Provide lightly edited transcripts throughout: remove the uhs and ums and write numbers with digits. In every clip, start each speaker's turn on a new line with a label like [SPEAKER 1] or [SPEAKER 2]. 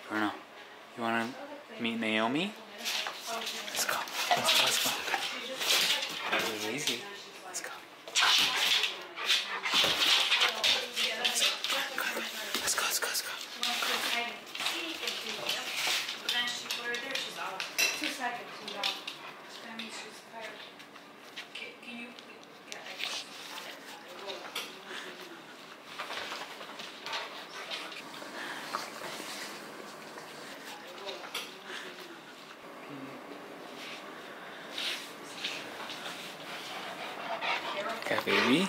[SPEAKER 1] Bruno, you want to meet Naomi? Let's go. Let's go. Easy. Let's go. Let's go. Okay, baby.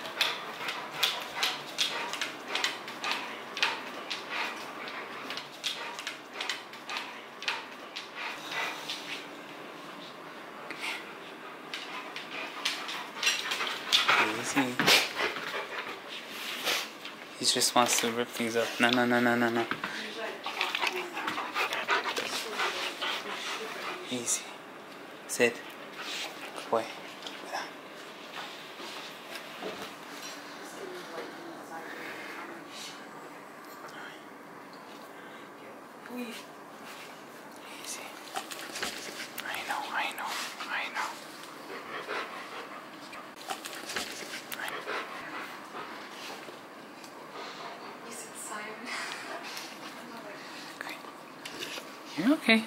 [SPEAKER 1] Easy. He just wants to rip things up. No. Easy. Sit. Good boy. Easy. I know. Okay. You're okay.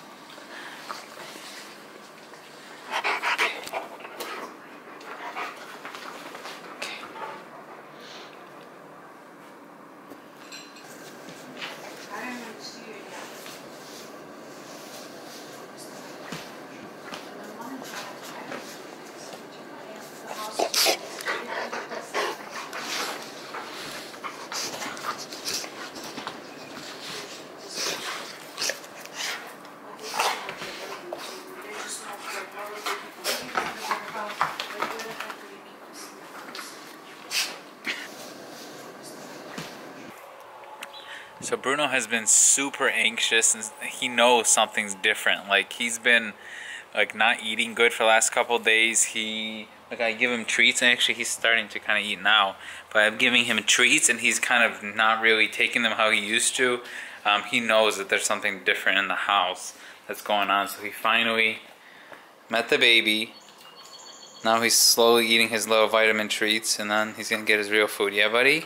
[SPEAKER 1] So Bruno has been super anxious and he knows something's different. Like he's been like not eating good for the last couple of days. I give him treats, and actually he's starting to kind of eat now. But I'm giving him treats and he's kind of not really taking them how he used to. He knows that there's something different in the house that's going on. So he finally met the baby. Now he's slowly eating his little vitamin treats, and then he's gonna get his real food. Yeah, buddy?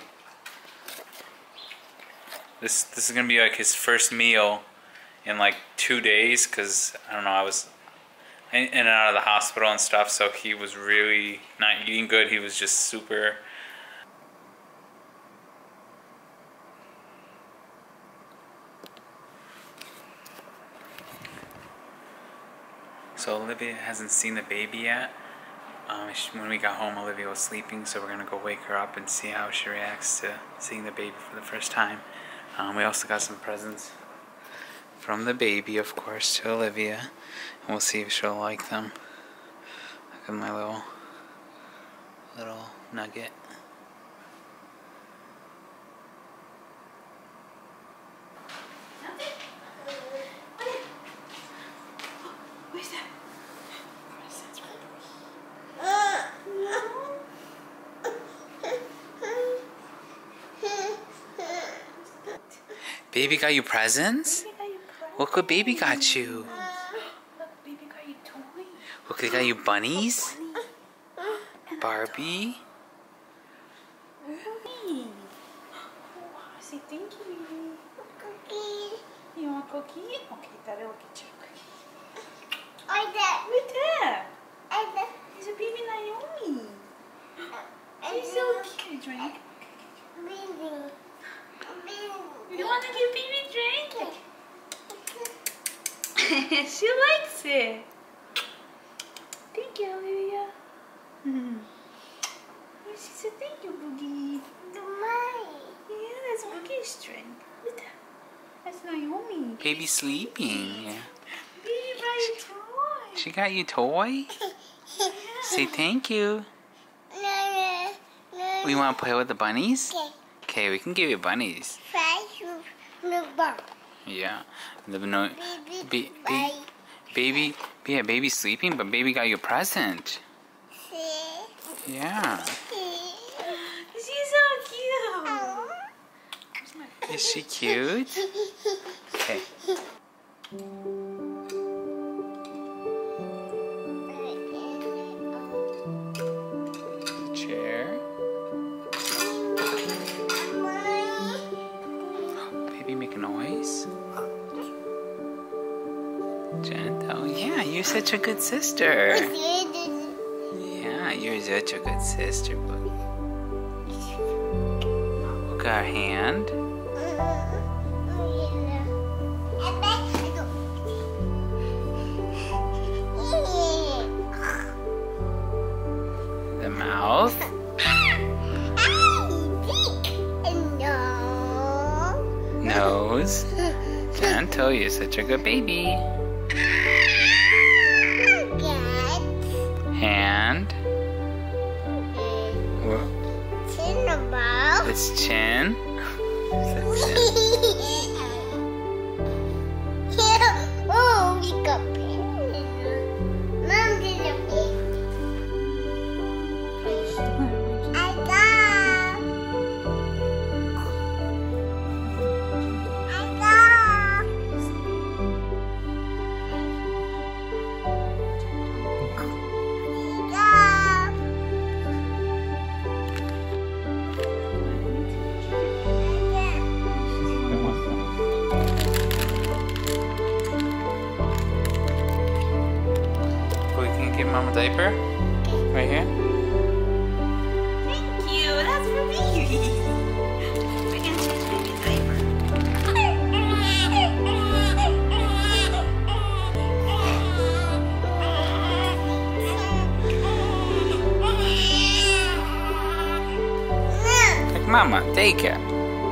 [SPEAKER 1] This is gonna be like his first meal in like 2 days, because I don't know, I was in and out of the hospital and stuff, so he was really not eating good. He was just super. So Olivia hasn't seen the baby yet. When we got home, Olivia was sleeping, so we're gonna go wake her up and see how she reacts to seeing the baby for the first time. We also got some presents from the baby, of course, to Olivia, and we'll see if she'll like them. Look at my little nugget. Baby got you presents? Look what baby got you.
[SPEAKER 2] Look, baby got you toys.
[SPEAKER 1] Look, they got you bunnies. Barbie.
[SPEAKER 2] Say thank you. Cookie. You want a cookie? Okay, Daddy will get you a cookie.
[SPEAKER 3] Right
[SPEAKER 2] there. It's a baby Naomi. She's so cute. Drink. You want to give baby drink? She likes it. Thank you, Olivia. She said thank you, Boogie. Yeah, that's Boogie's drink. Look at that. That's Naomi.
[SPEAKER 1] Baby sleeping. Yeah.
[SPEAKER 2] Baby got you toy.
[SPEAKER 1] She got you toy?
[SPEAKER 2] Yeah.
[SPEAKER 1] Say thank you. We want to play with the bunnies? Okay, we can give you bunnies. Yeah. Baby's sleeping, but baby got you a present. Yeah.
[SPEAKER 2] She's so cute.
[SPEAKER 1] Is she cute? make noise. Gentle. Yeah, you're such a good sister. Yeah, you're such a good sister, Boogie. Look at our hand. The mouth. Nose. Gentle, you're such a good baby. Hand. It's chin. Give Mom a diaper? Right here?
[SPEAKER 2] Thank you, that's for me. We can change baby's diaper.
[SPEAKER 1] Like Mama, take it.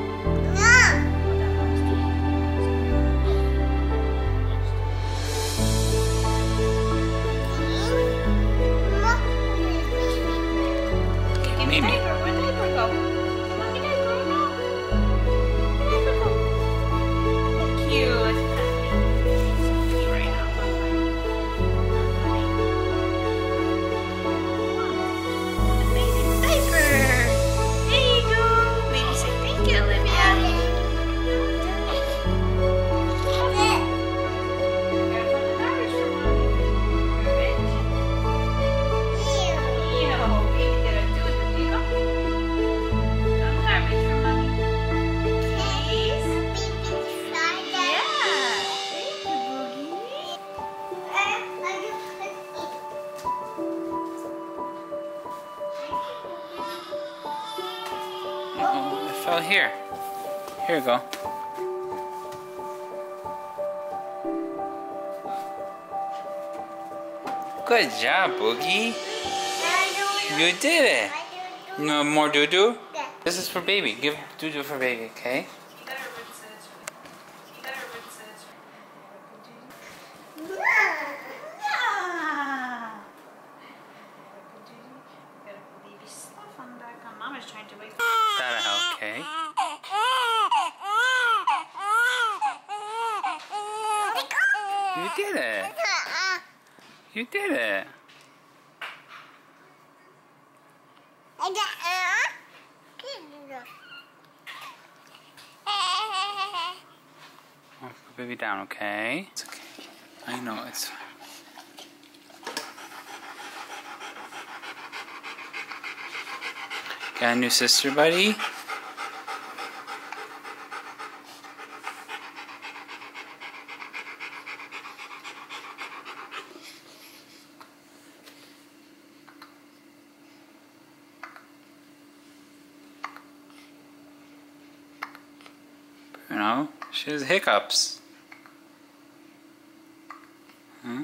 [SPEAKER 1] Mimi.
[SPEAKER 2] Where'd diaper go? Mommy, diaper, no. Diaper go. Cute. Cute right now. Amazing diaper. There you go. Baby say thank you, Olivia.
[SPEAKER 1] Uh-oh, it fell here. Here we go. Good job, Boogie. You did it. No more doo-doo? This is for baby. Give doo-doo for baby, okay?
[SPEAKER 2] Mama's trying to wake up.
[SPEAKER 1] That'll help, okay? You did it. You did it. Oh, put baby down, okay? It's okay. I know, it's fine. Got a new sister, buddy? Bruno, she has hiccups. Huh?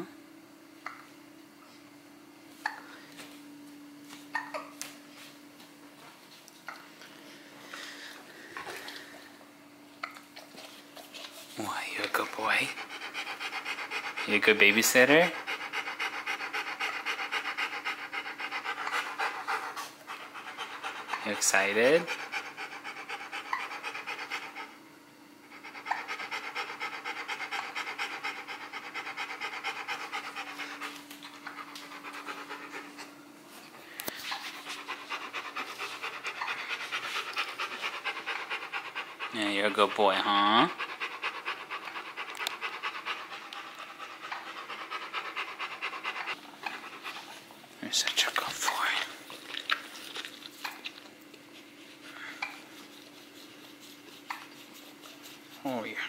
[SPEAKER 1] Why, you're a good boy. You a good babysitter? You excited? Yeah, you're a good boy, huh? You're such a good boy. Oh, yeah.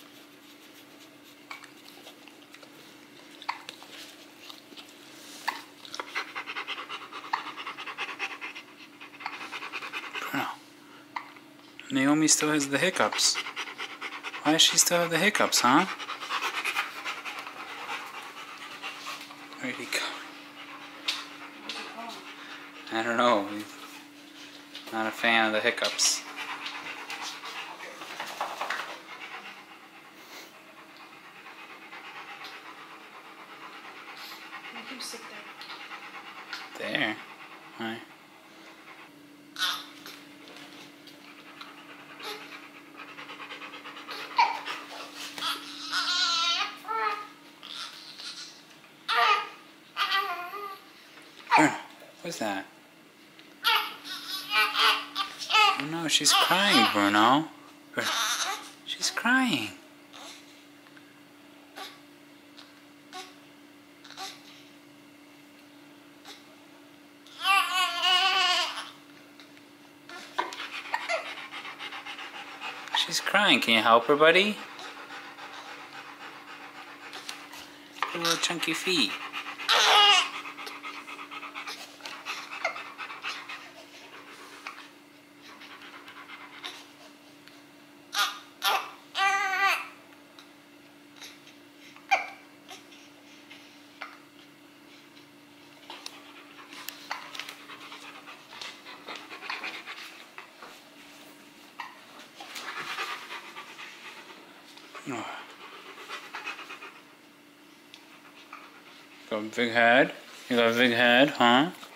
[SPEAKER 1] Bruno. Naomi still has the hiccups. Why does she still have the hiccups, huh? Where'd he go? I don't know. He's not a fan of the hiccups.
[SPEAKER 2] Make him sit there.
[SPEAKER 1] There. Why? What's that? Oh no, she's crying, Bruno. She's crying. She's crying. Can you help her, buddy? Her little chunky feet. Got a big head? You got a big head, huh?